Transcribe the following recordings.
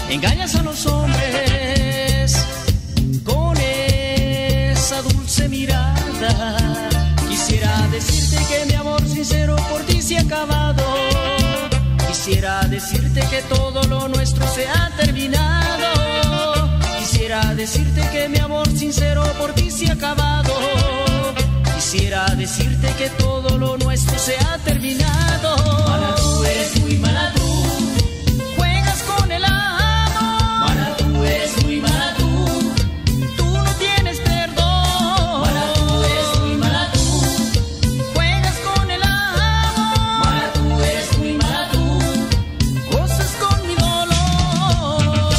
engañas a los hombres con esa dulce mirada. Quisiera decirte que mi amor sincero por ti se ha acabado. Quisiera decirte que todo lo nuestro se ha terminado. Quisiera decirte que mi amor sincero por ti se ha acabado. Quisiera decirte que todo lo nuestro se ha terminado. Mala tú, eres muy mala tú. Juegas con el amor. Mala tú, eres muy mala tú. Tú no tienes perdón. Mala tú, eres muy mala tú. Juegas con el amor. Mala tú, eres muy mala tú. Gozas con mi dolor.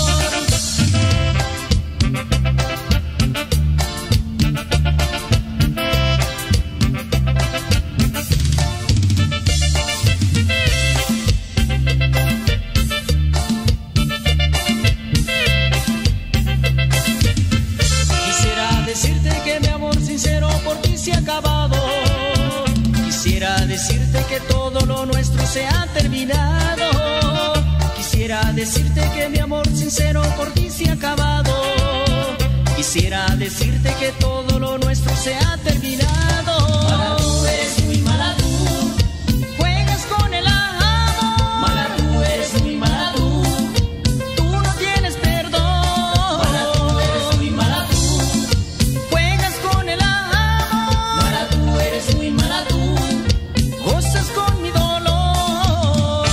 Quisiera decirte que mi amor sincero por ti se ha acabado. Quisiera decirte que todo lo nuestro se ha terminado. Quisiera decirte que mi amor sincero por ti se ha acabado. Quisiera decirte que todo lo nuestro se ha terminado. Mala tú, eres muy mala tú. Juegas con el amor. Mala tú, eres muy mala tú. Tú no tienes perdón. Mala tú, eres muy mala tú. Juegas con el amor. Mala tú, eres muy mala tú. Gozas con mi dolor.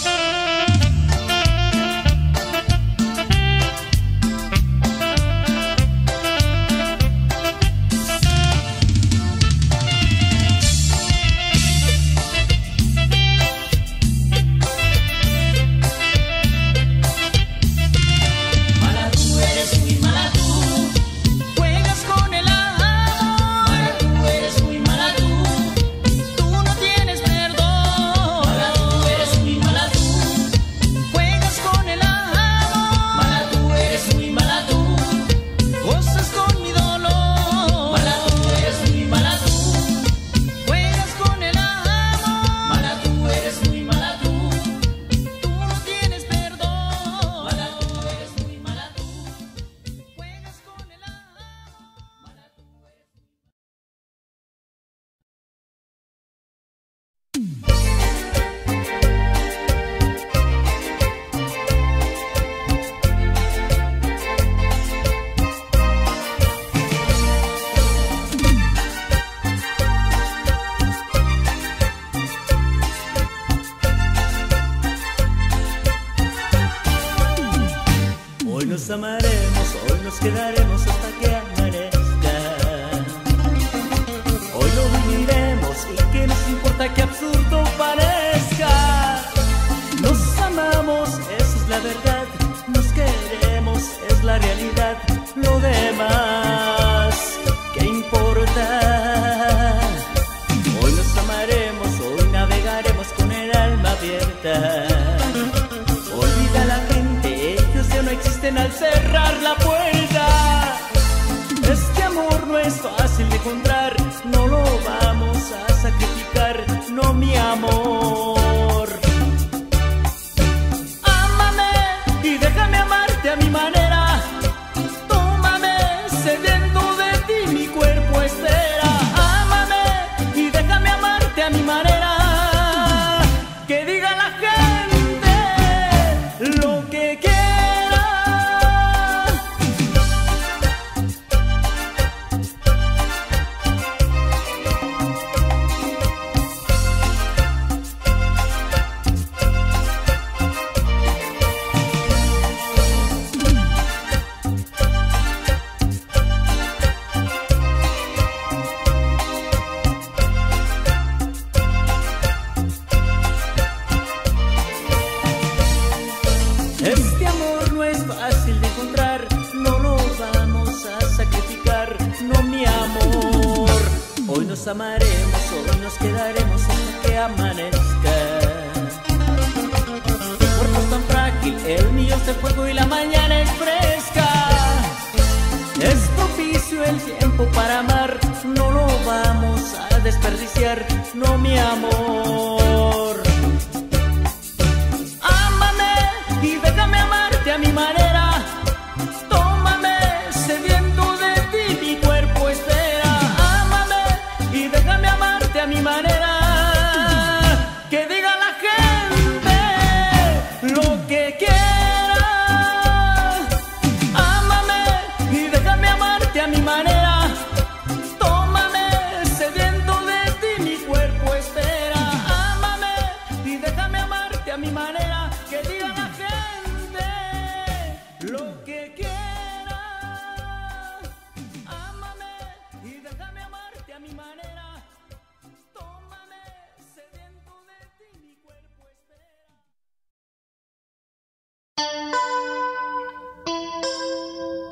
Mala tú, eres muy mala tú. Juegas con el amor. Mala tú, eres muy mala tú. Tú no tienes perdón. Mala tú, eres muy mala tú. Juegas con el amor. Mala tú, eres muy mala tú. Gozas con mi dolor. Mala tú, eres muy mala tú. Juegas con el amor. Mala tú, eres muy mala tú. Tú no tienes perdón. Mala tú, eres muy mala tú. Juegas con el amor. Mala tú, eres... Hoy nos amaremos, hoy nos quedaremos hasta que amanezca. Hoy lo viviremos y que nos importa que absurdo parezca. Nos amamos, esa es la verdad. Nos queremos, es la realidad. Lo demás, ¿qué importa? Hoy nos amaremos, hoy navegaremos con el alma abierta. Olvida la gente, ellos ya no existen al cerrar la puerta. Este amor no es fácil de encontrar, no lo vamos a sacrificar, no mi amor. Ámame y déjame amarte a mi manera. Tómame, sediento de ti mi cuerpo espera. Ámame y déjame amarte a mi manera. Que diga la gente lo que quiera. Este amor no es fácil de encontrar, no lo vamos a sacrificar, no mi amor. Hoy nos amaremos, hoy nos quedaremos hasta que amanezca. Tu cuerpo es tan frágil, el mío es de fuego y la mañana es fresca. Es propicio el tiempo para amar, no lo vamos a desperdiciar, no mi amor. Ámame y déjame amarte a mi manera.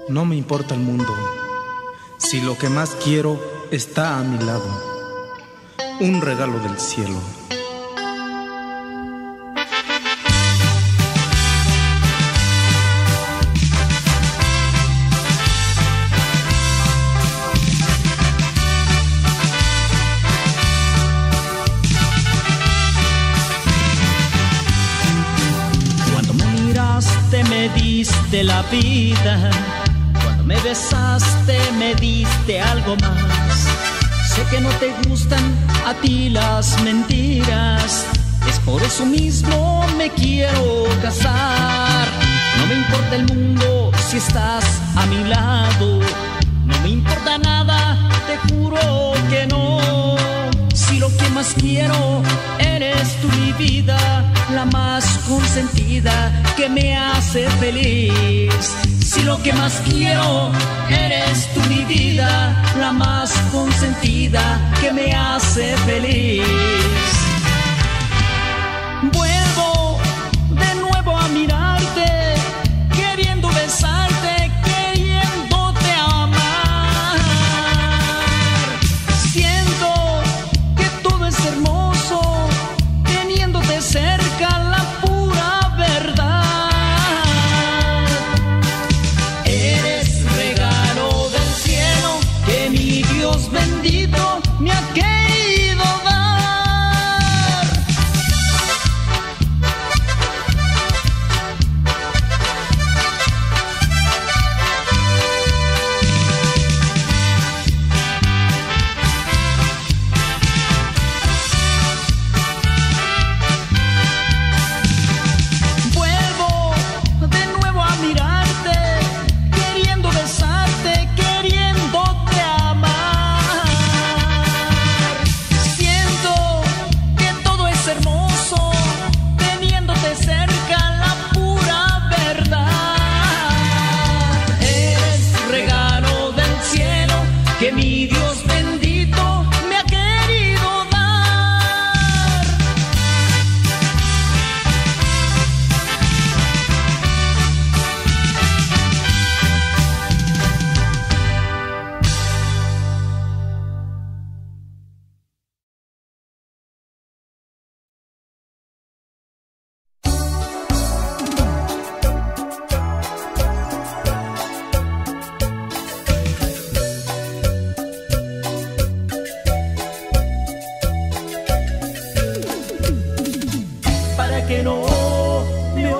no me importa el mundo, si lo que más quiero está a mi lado, un regalo del cielo. Cuando me miraste me diste la vida, cuando me besaste me diste algo más. Sé que no te gustan a ti las mentiras, es por eso mismo me quiero casar. No me importa el mundo si estás a mi lado, no me importa nada, te juro que no. Si lo que más quiero eres tú, mi vida, la más consentida que me hace feliz. Si lo que más quiero eres tú, mi vida, la más consentida que me hace feliz. Vuelvo de nuevo a mirarte, queriendo besarte, queriéndote amar. Siento que todo es hermoso, teniéndote cerca, la pura verdad. Eres regalo del cielo que mi Dios bendito me ha querido dar. Vuelvo de nuevo a mirarte, queriendo besarte, queriéndote amar. Siento que todo es hermoso, teniéndote cerca, la pura verdad. Eres regalo del cielo que mi Dios bendito me ha querido dar. Para que no me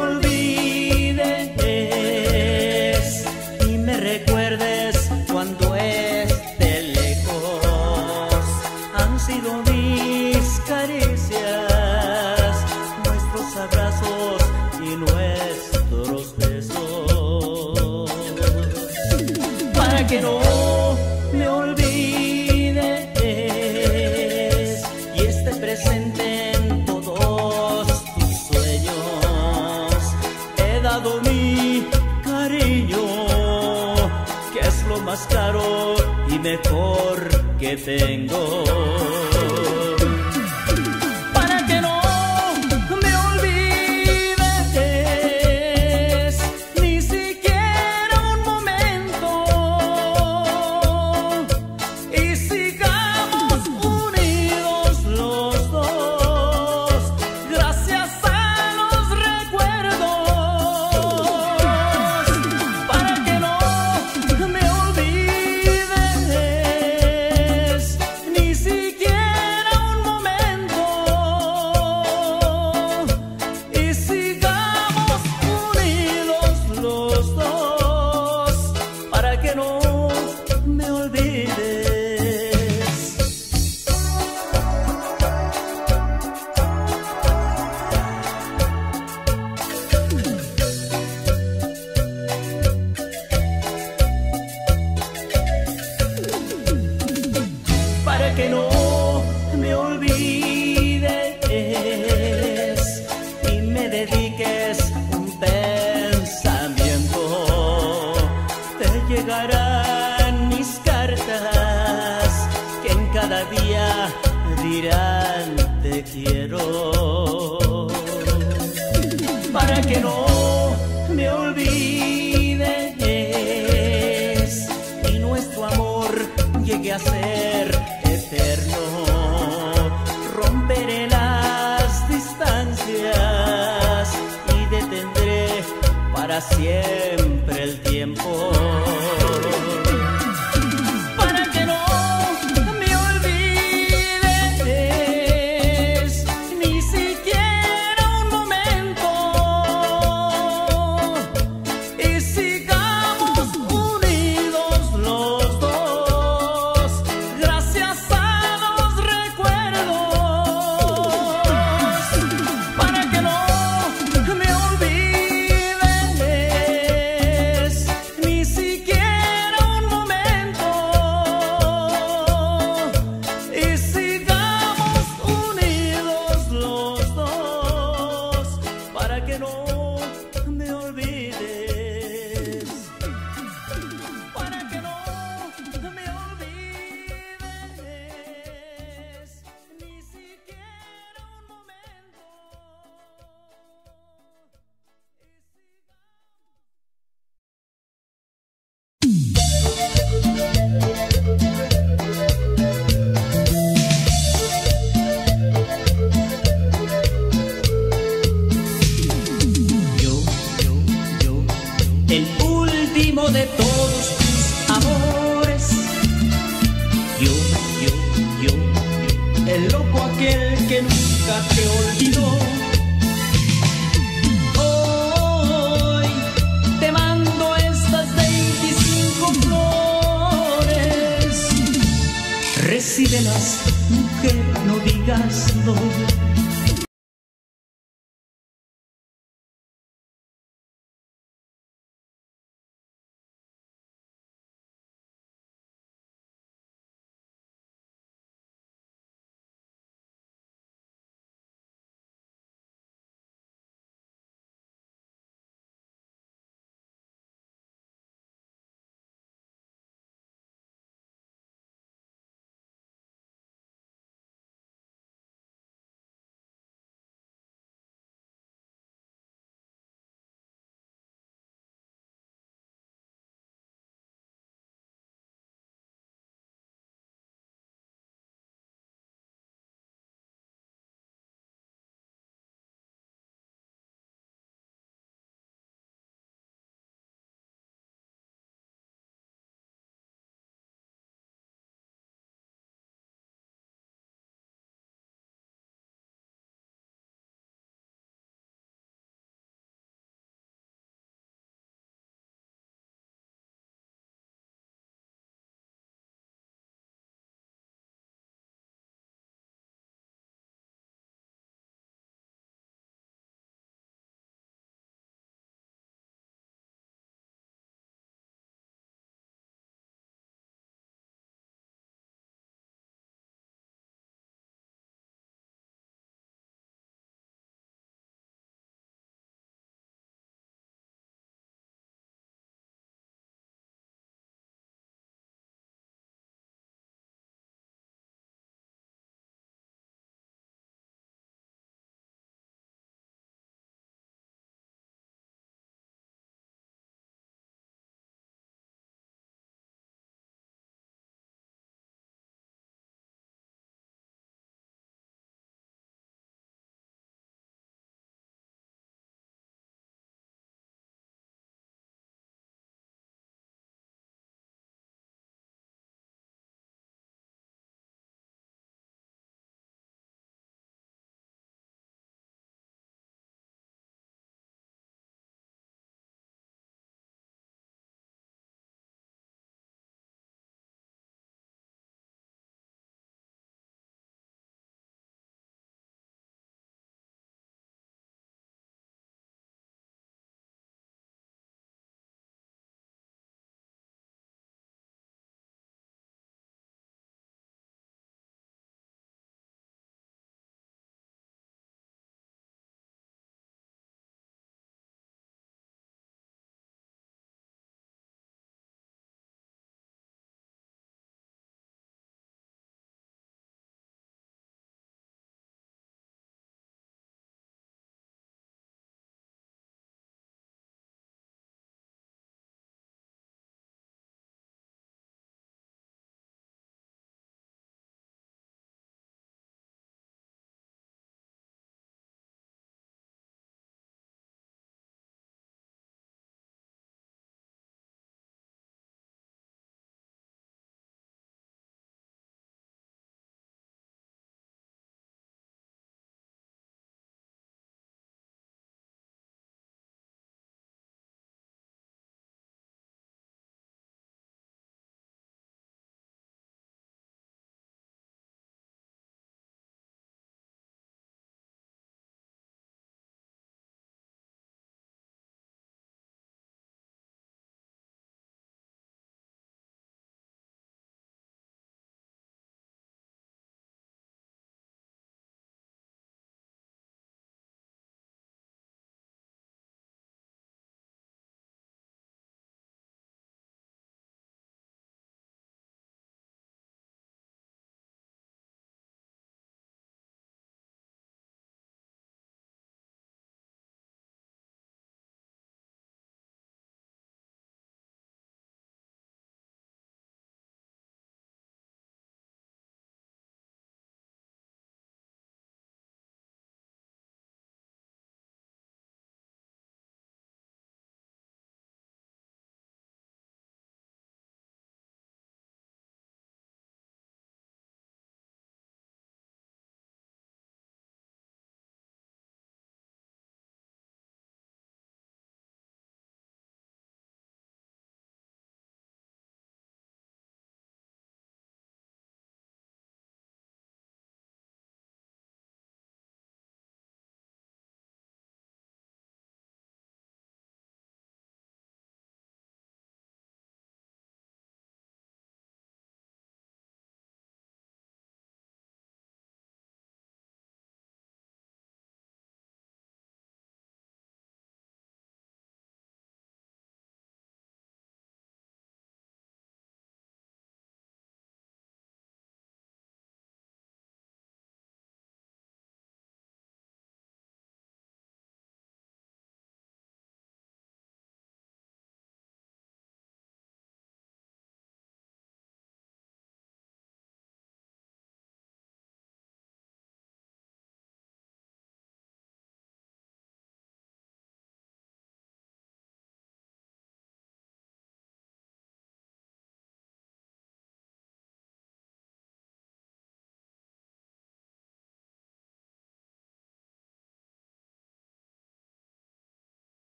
olvides y me recuerdes cuando esté lejos. Han sido mis caricias, nuestros abrazos y nuestros besos. Para que no me olvides y esté presente en todos tus sueños. He dado mi cariño, que es lo más caro y mejor que tengo. Para que no me olvides ni siquiera un momento y sigamos unidos los dos, gracias a los recuerdos. Para que no me olvides ni siquiera un momento y sigamos unidos los dos. Para que no me olvides. Para que no me olvides y me dediques un pensamiento. Te llegarán mis cartas que en cada día dirán te quiero. Para que no me olvides que hacer eterno. Romperé las distancias y detendré para siempre el tiempo. Para que no me olvides ni siquiera un momento y sigamos unidos los dos gracias a los recuerdos. Para que no me olvides ni siquiera un momento y sigamos unidos los dos. Para que no me olvides. Para que no me olvides ni siquiera un momento. Yo, el último de todos tus amores. Yo, el loco aquel que nunca te olvidó. Hoy te mando estas 25 flores. Recíbelas, mujer, no digas no.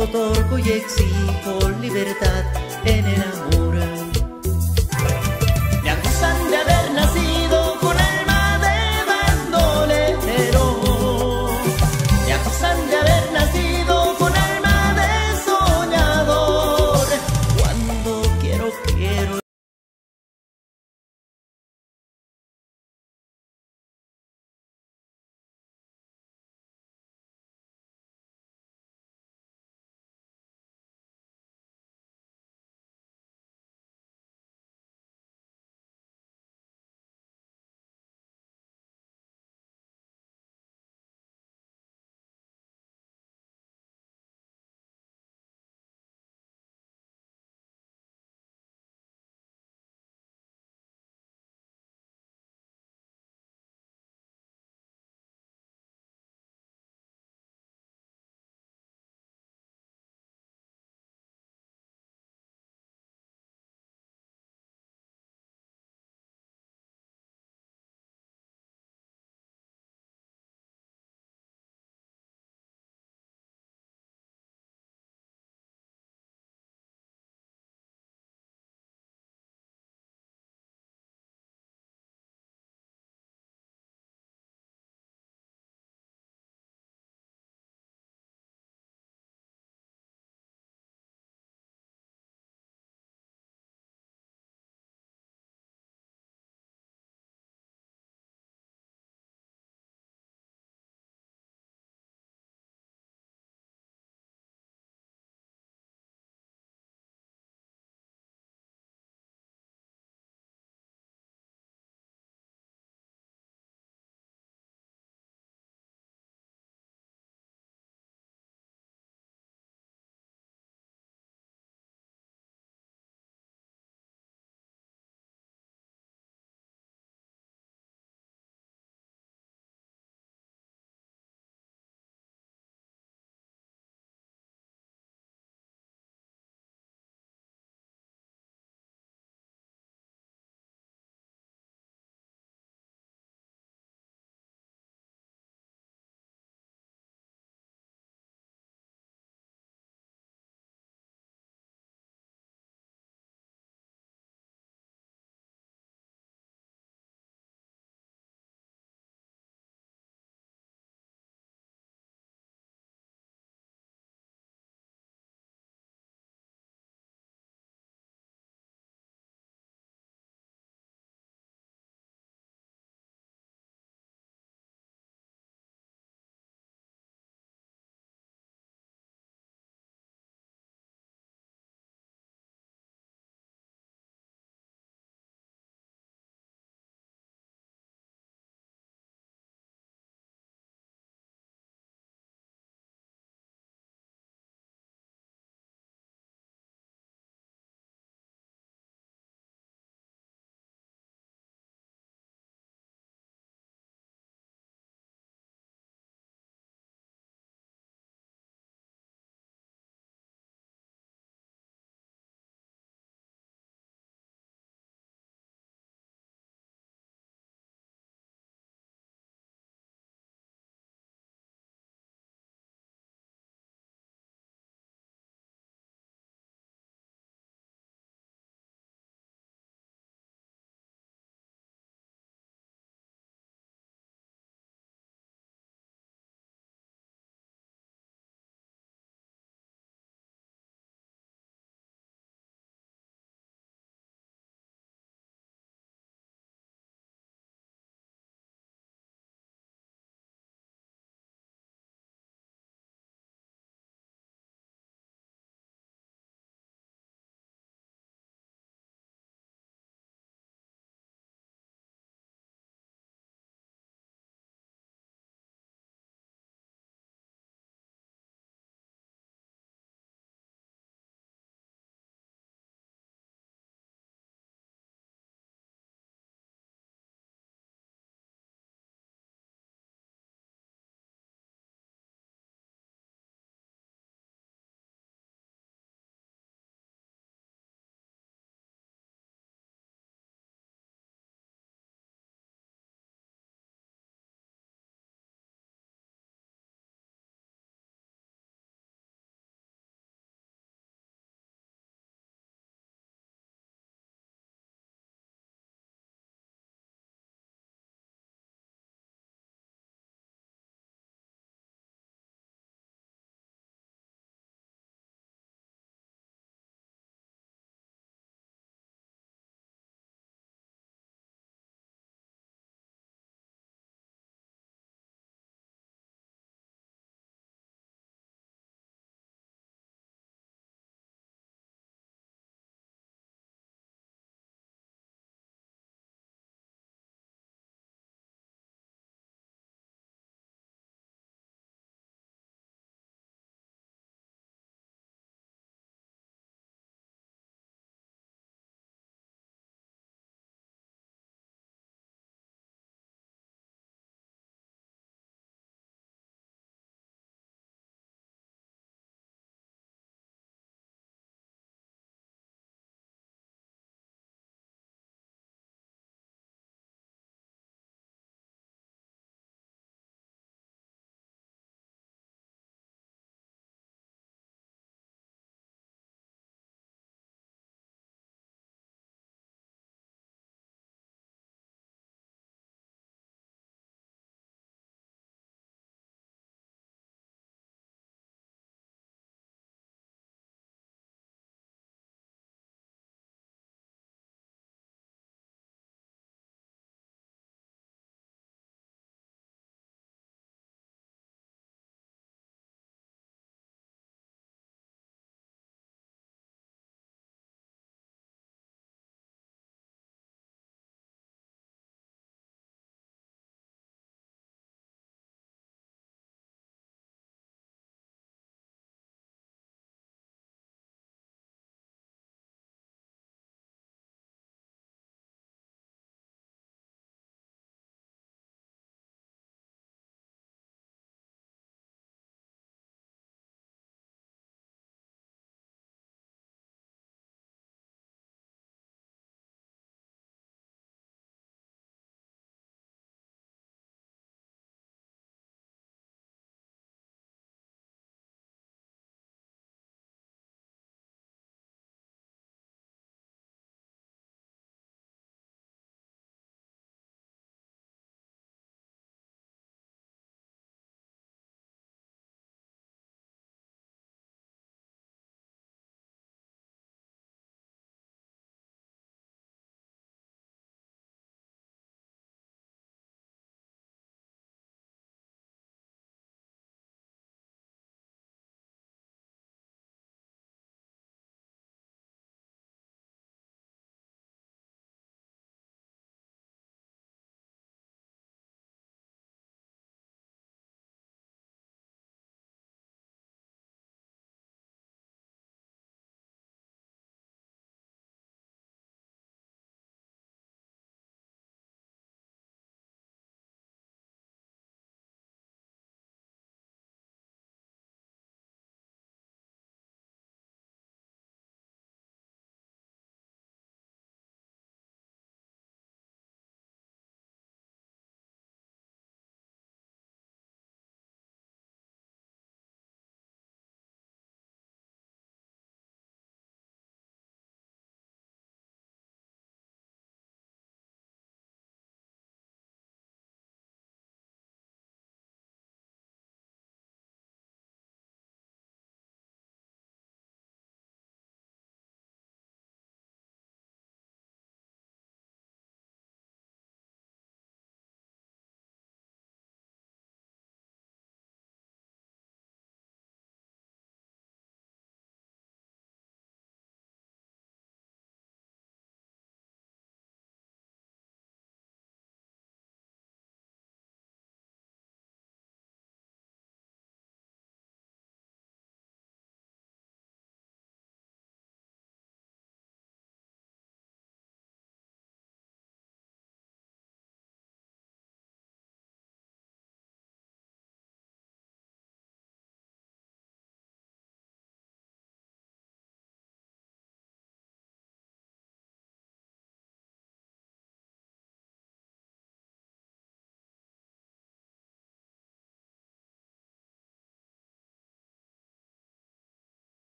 otorgo y exijo libertad en el amor. Me acusan de haber nacido con alma de bandolero. Me acusan de haber nacido con alma de soñador. Cuando quiero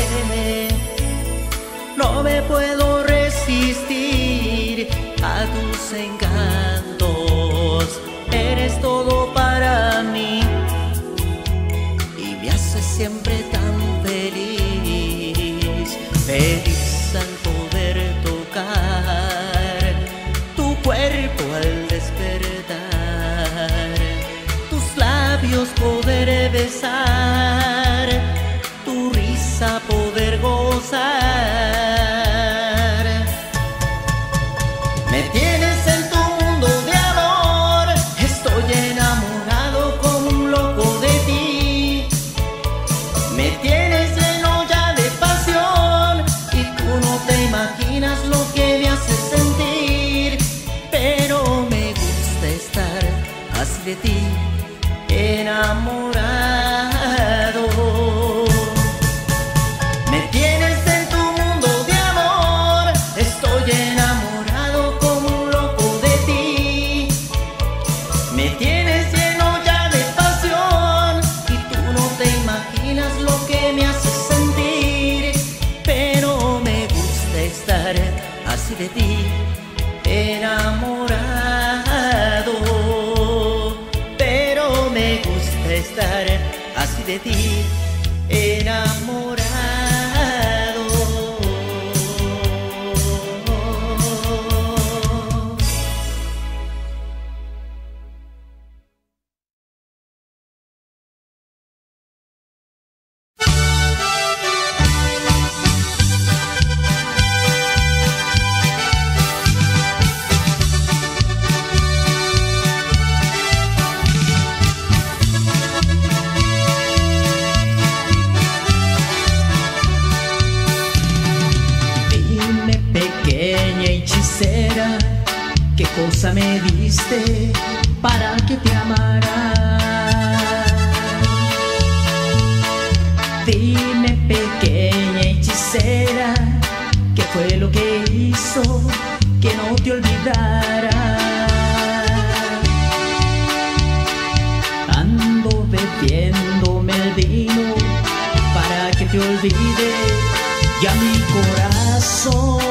no me puedo resistir a tus encantos. Eres todo para mí y me haces siempre tan feliz, feliz al poder tocar tu cuerpo al despertar, tus labios poder besar, tu risa poder gozar. Me tienes en tu mundo de amor, estoy enamorado como un loco de ti. Me tienes lleno ya de pasión y tú no te imaginas lo que me hace sentir. Pero me gusta estar así de ti, enamorado. Me tienes en tu mundo de amor, estoy enamorado como un loco de ti. Me tienes lleno ya de pasión y tú no te imaginas lo que me hace sentir. Pero me gusta estar así de ti, enamorado. Pero me gusta estar así de ti, enamorado. ¿Qué cosa me diste para que te amara? Dime, pequeña hechicera, ¿qué fue lo que hizo que no te olvidara? Ando bebiéndome el vino para que te olvide ya mi corazón.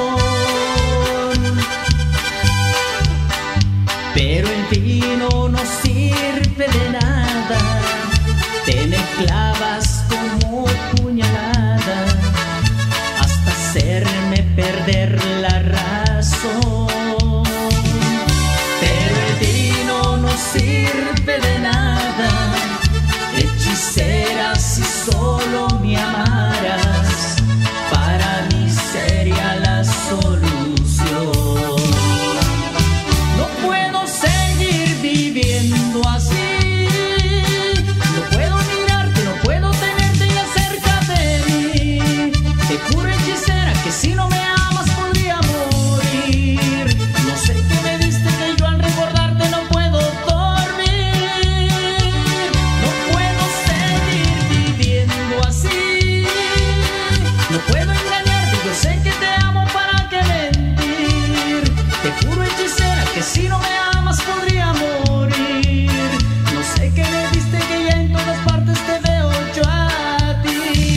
Pero el vino no sirve de nada, te me clavas como puñalada hasta hacerme perder la razón. Pero el vino no sirve de nada, hechicera, si solo me amaras, para mí sería la solución. No puedo seguir viviendo así, no puedo mirarte, no puedo tenerte ya cerca de mí. Te juro, hechicera, que si no me amas podría morir. No sé qué me diste que yo al recordarte no puedo dormir. No puedo seguir viviendo así, no puedo engañarte, yo sé que te amo, ¿para qué mentir? Te juro, hechicera, que si no me amas podría morir. No sé qué me diste que ya en todas partes te veo yo a ti.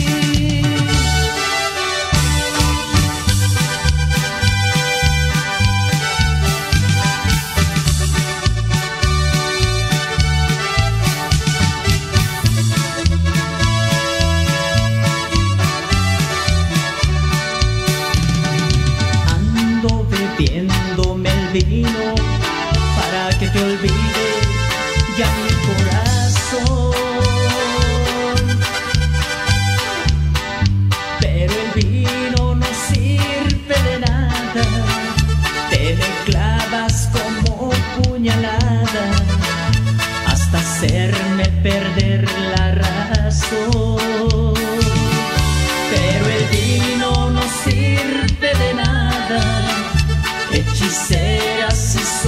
Ando bebiéndome el vino para que te olvide ya mi corazón. Pero el vino no sirve de nada, te me clavas como puñalada hasta hacerme perder la razón. Pero el vino no sirve de nada, hechicera, si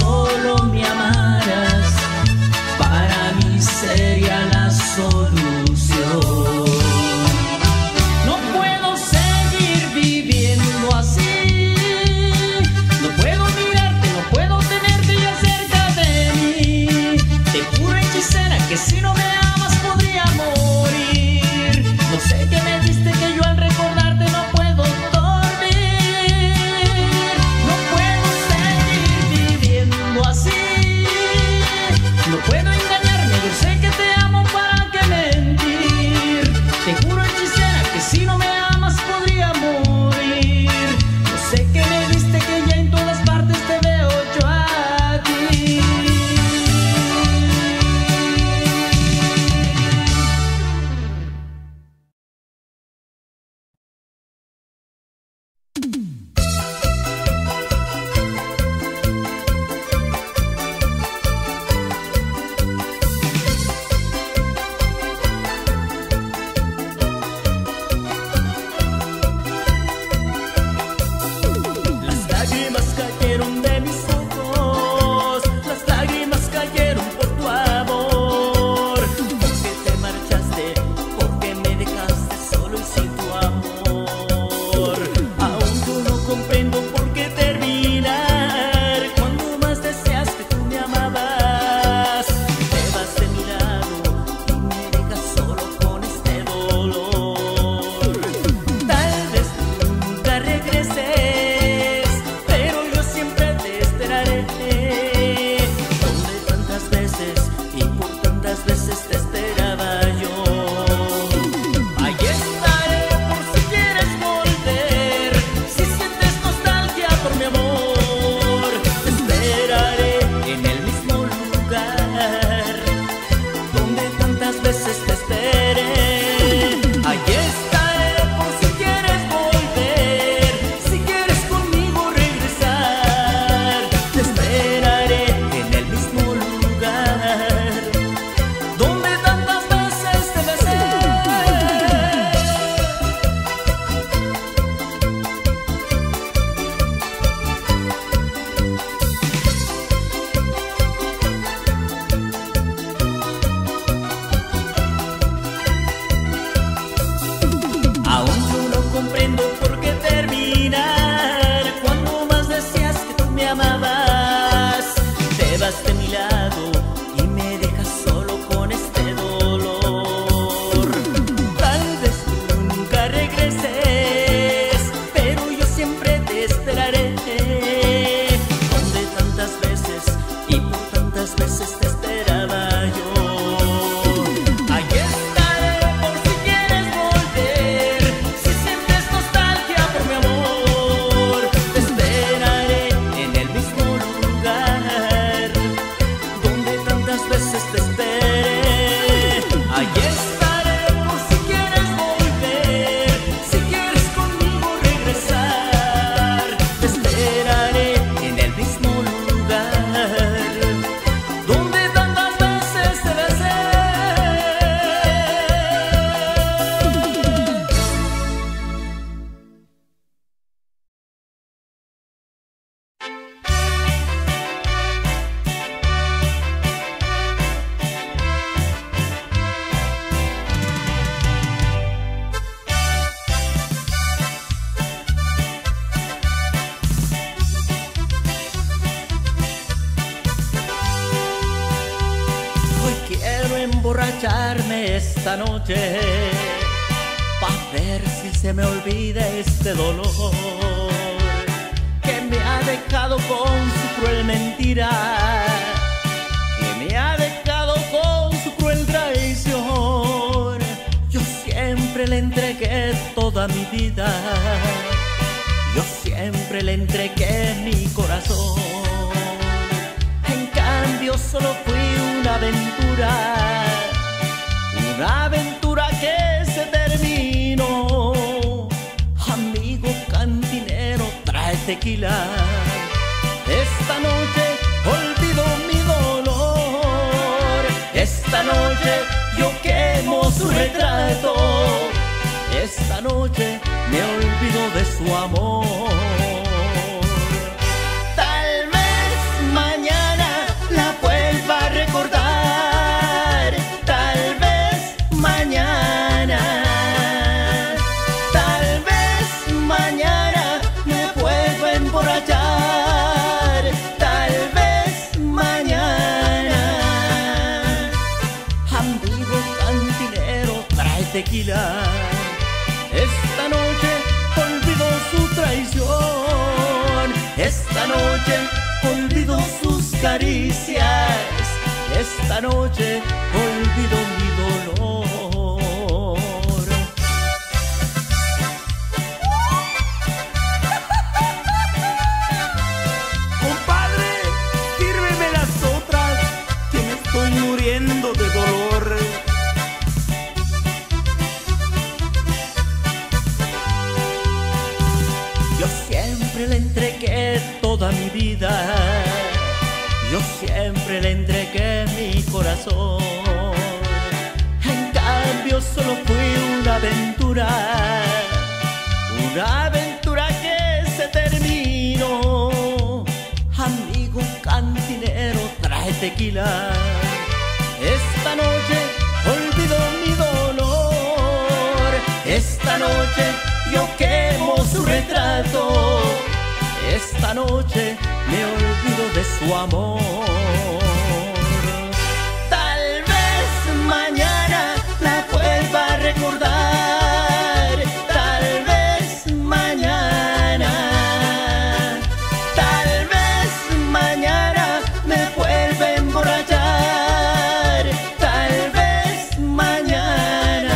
esta noche, pa' ver si se me olvida este dolor que me ha dejado con su cruel mentira, que me ha dejado con su cruel traición. Yo siempre le entregué toda mi vida, yo siempre le entregué mi corazón. En cambio solo fui una aventura que se terminó. Amigo cantinero, trae tequila. Esta noche olvido mi dolor. Esta noche yo quemo su retrato. Esta noche me olvido de su amor. Tal vez mañana la vuelva a recordar. Tal vez mañana. Tal vez mañana me vuelva a emborrachar. Tal vez mañana. Amigo cantinero, trae tequila. Esta noche olvido su traición. Esta noche olvido sus caricias. Esta noche olvido mi dolor. Compadre, sírveme las otras, que me estoy muriendo de dolor. Yo siempre le entregué toda mi vida, yo siempre le entregué mi corazón. En cambio solo fui una aventura que se terminó. Amigo cantinero, trae tequila. Esta noche olvido mi dolor. Esta noche yo quemo su retrato. Esta noche me olvido de su amor. Tal vez mañana la vuelva a recordar. Tal vez mañana. Tal vez mañana me vuelva a emborrachar. Tal vez mañana.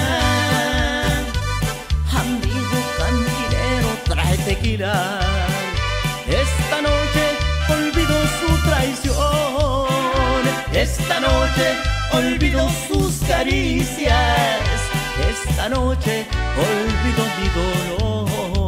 Amigo cantinero, trae tequila. Esta noche olvido su traición. Esta noche olvido sus caricias. Esta noche olvido mi dolor.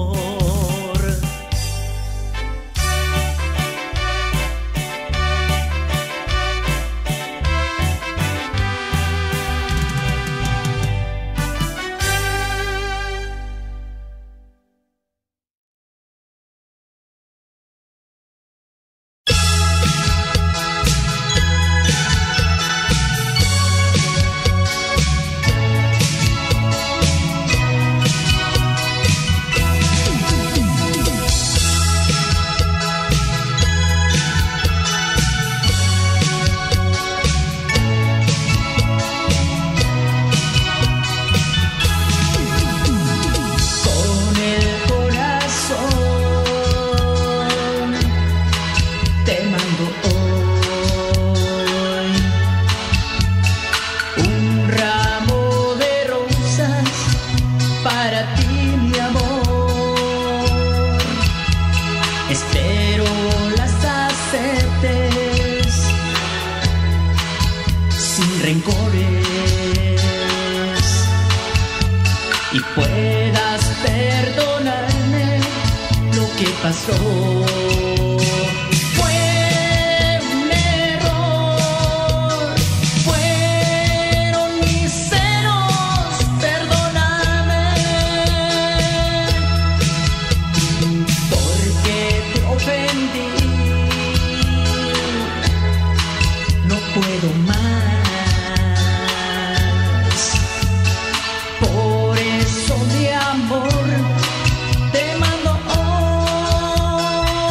Y puedas perdonarme lo que pasó. Fue un error, fueron mis celos, perdóname, porque te ofendí, no puedo más. Por eso mi amor te mando hoy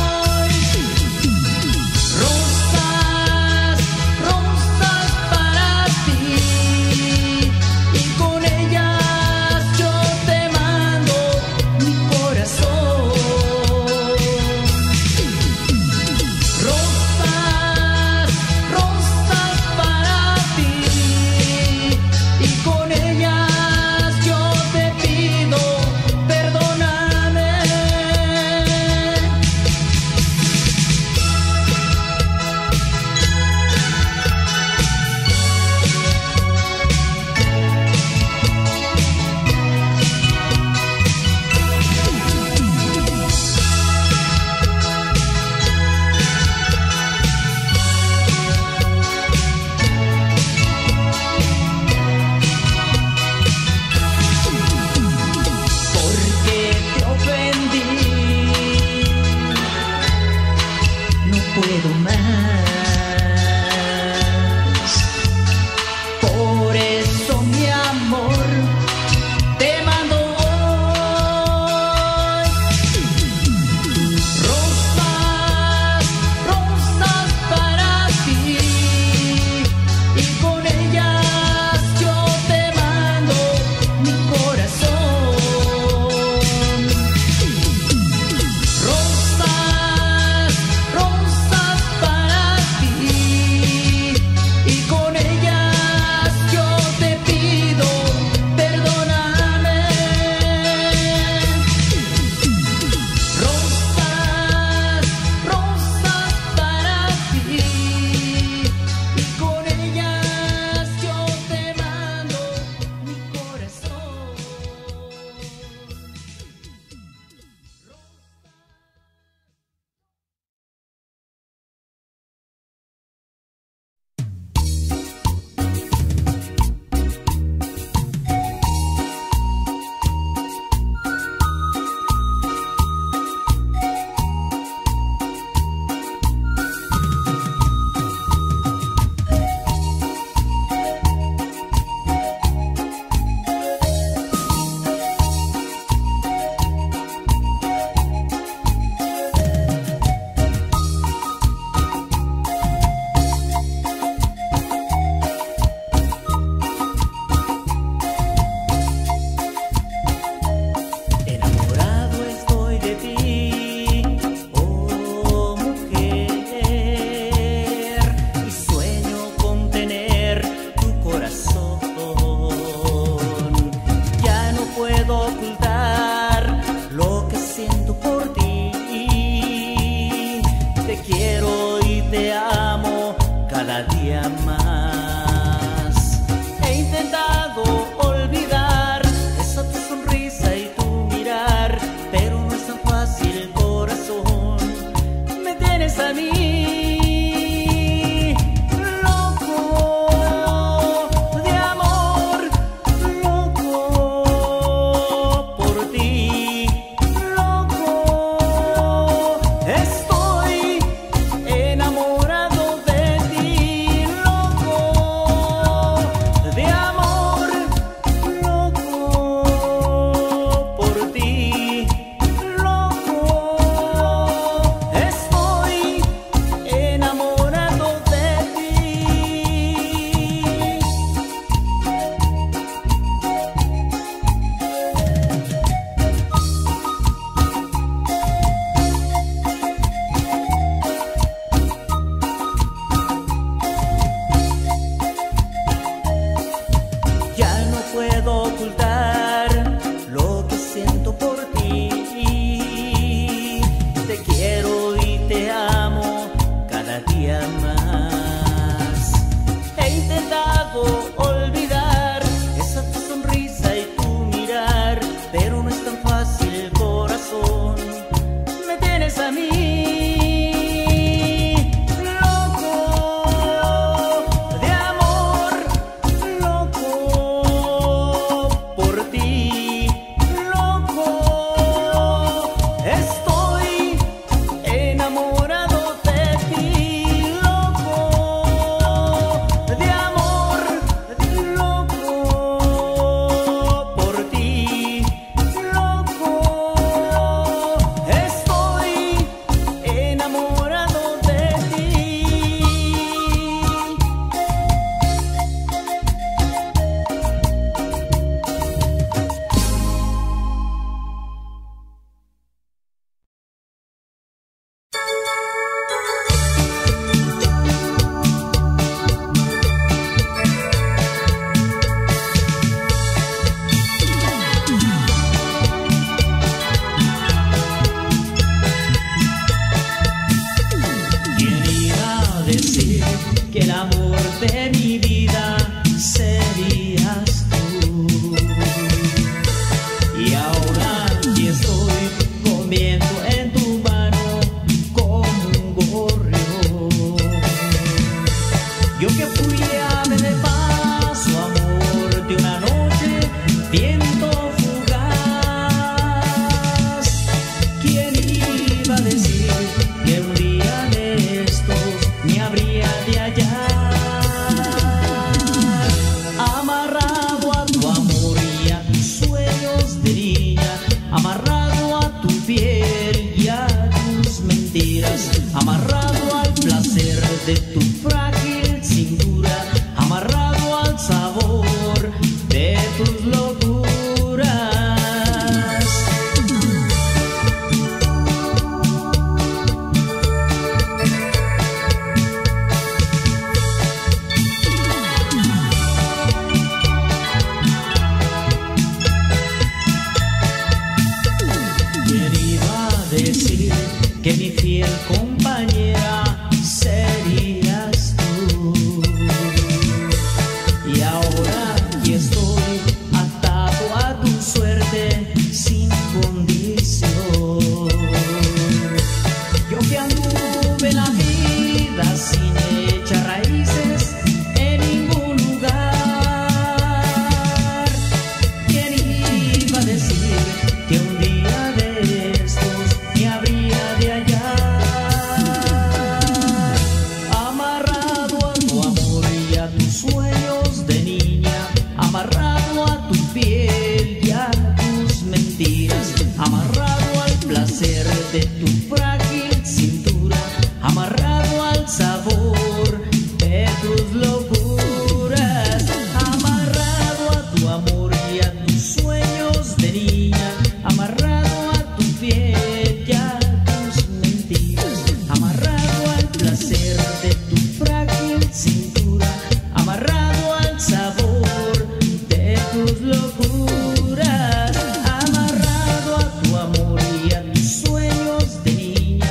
cada día más. He intentado olvidar esa tu sonrisa y tu mirar, pero no es tan fácil, corazón. Me tienes a mí loco de amor, loco por ti, loco. Estoy enamorado de ti, loco de amor, loco por ti, loco. Estoy enamorado de ti. Ya no puedo ocultar lo que siento por ti. Te quiero y te amo cada día más. He intentado olvidar esa tu sonrisa y tu mirar, pero no es tan fácil, corazón. Me tienes a mí loco de amor, loco por ti, loco. Estoy enamorado de ti, loco de amor, loco por ti, loco. Estoy enamorado de ti. ¿Quién iba a decir que el amor de mi vida serías tú? Y ahora aquí estoy comiendo en tu mano como un gorrión. Yo que fui ave de paso, amor de una noche, viento fugaz. ¿Quién iba a decir que un día de estos me habría de hallar amarrado a tu amor y a tus sueños de niña, amarrado a tu piel y a tus mentiras, amarrado al placer de tu frágil cintura, amarrado al sabor de tus locuras. ¿Quién iba a decir que mi fiel compañera serías tú? Y ahora aquí estoy atado a tu suerte sin condición. Yo que anduve la vida sin echar raíces en ningún lugar. ¿Quién iba a decir que un día de estos me habría de hallar amarrado a tu amor y a tus sueños de niña, amarrado a tu piel y a tus mentiras, amarrado al placer de tu frágil cintura, amarrado al sabor de tus locuras, amarrado a tu amor y a tus sueños de niña, amarrado a tu piel y a tus mentiras, amarrado al placer de tu frágil cintura, amarrado al sabor de tus locuras, amarrado a tu amor y a tus sueños de niña.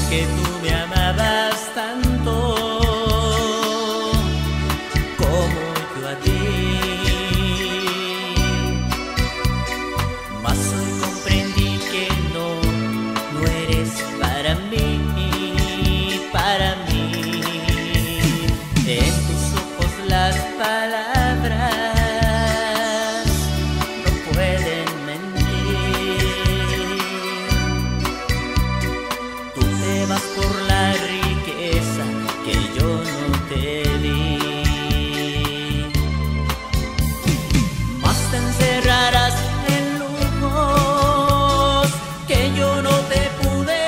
que tú me amabas tanto como yo a ti. Mas hoy comprendí que no eres para mí, para mí. En tus ojos las palabras no pueden mentir. Tú te vas por la riqueza que yo no te di. Más te encerrarás en lujos que yo no te pude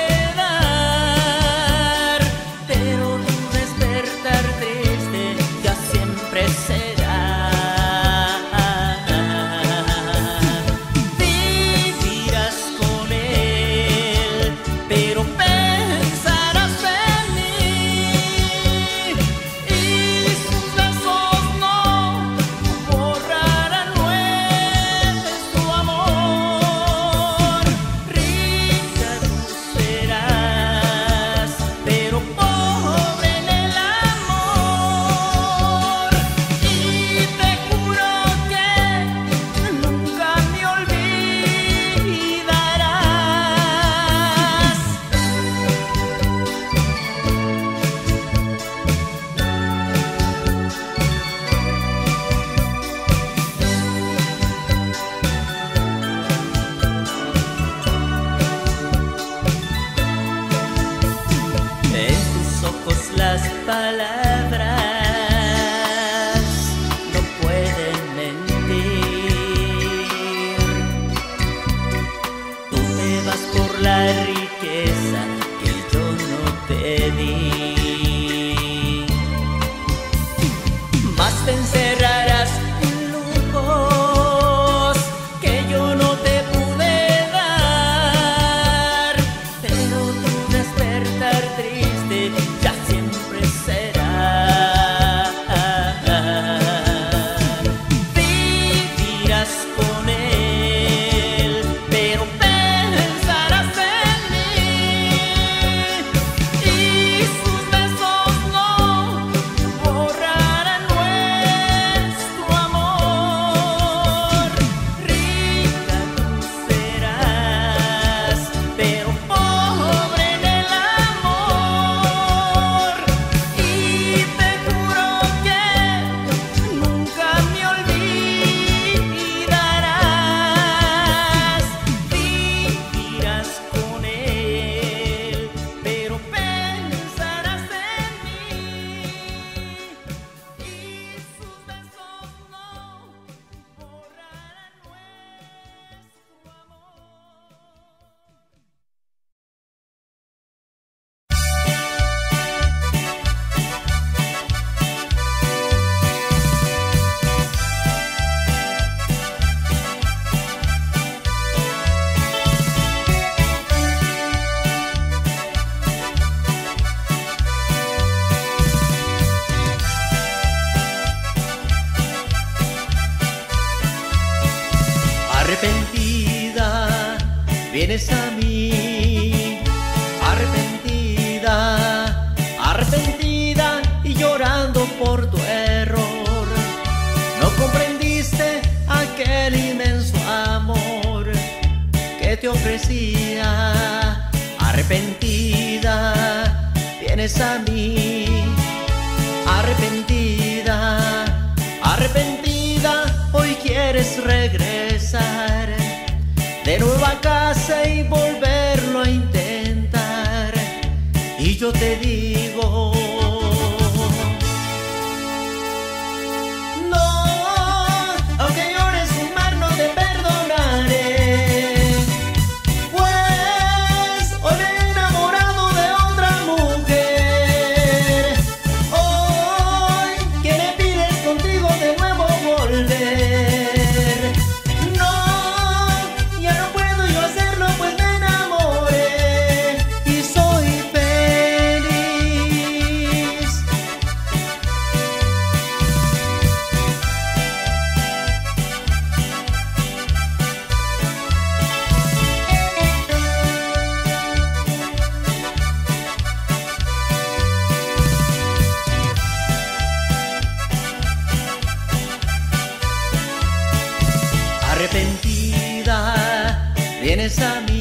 dar, pero tu despertar triste ya siempre será. Vivirás con él, pero pensarás en mí, y sus besos no borrarán nuestro amor. Rica tú serás, pero pobre en el amor, y te juro que nunca me olvidarás. En tus ojos las palabras no pueden mentir. Tú te vas por la riqueza que yo no te di. Más te encerrarás en lujos que yo no te pude dar, pero tu despertar triste ya siempre será. Vivirás con él, pero pensarás en mí, y sus besos no borrarán nuestro amor. Rica tú serás, pero pobre en el amor, y te juro que nunca me olvidarás. Vivirás con él, pero pensarás en mí, y sus besos no borrarán nuestro amor. Arrepentida, vienes a mí, arrepentida, arrepentida y llorando por tu error. No comprendiste aquel inmenso amor que te ofrecía. Arrepentida, vienes a mí, arrepentida, arrepentida, hoy quieres regresar de nuevo a casa y volverlo a intentar. Y yo te digo, no, aunque llores sin mar no te perdonaré, pues hoy me he enamorado de otra mujer. Hoy que me pides contigo de nuevo volver. No, ya no puedo yo hacerlo, pues me enamoré y soy feliz. tienes a mí.